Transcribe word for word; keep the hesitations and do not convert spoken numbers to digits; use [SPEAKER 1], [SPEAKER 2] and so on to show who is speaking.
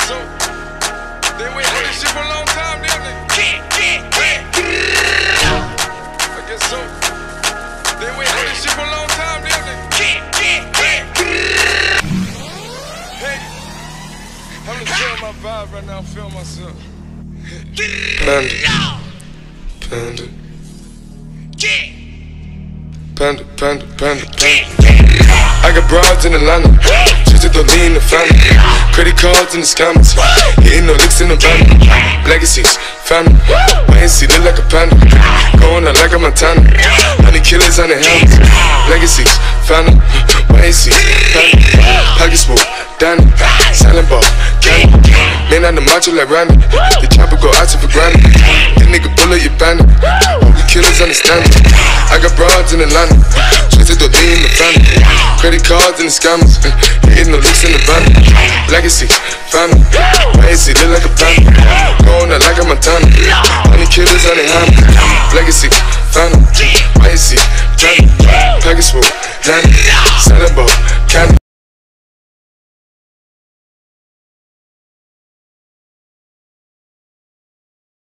[SPEAKER 1] so. They wait for this shit for a long time, damn it. I guess so. They wait for this shit for a long time, damn it. Hey, I'm enjoying my vibe right now, I'm feeling myself. Panda. Panda. Panda, panda, panda, panda. I got broads in Atlanta, just to lean the family. Credit cards in the scammers, hitting no licks in the van. Legacies, family, my N C look like a panda. Going out like a Montana, honey killers on the helmets. Legacies, family, my N C, family. Pockets full, Danny, silent ball, candy. Man on the macho like Randy, the chopper go out for granted. That nigga bullet, you bandit. All the killers understand it. I got broads in Atlanta, just to lean the family. Credit cards and the scammers, hitting the licks in the van. Legacy, family, my A C look like a panda. Going out like a Montana, honey killers on the hand. Legacy, family, my A C, family. Package full, Danny, selling ball, candy.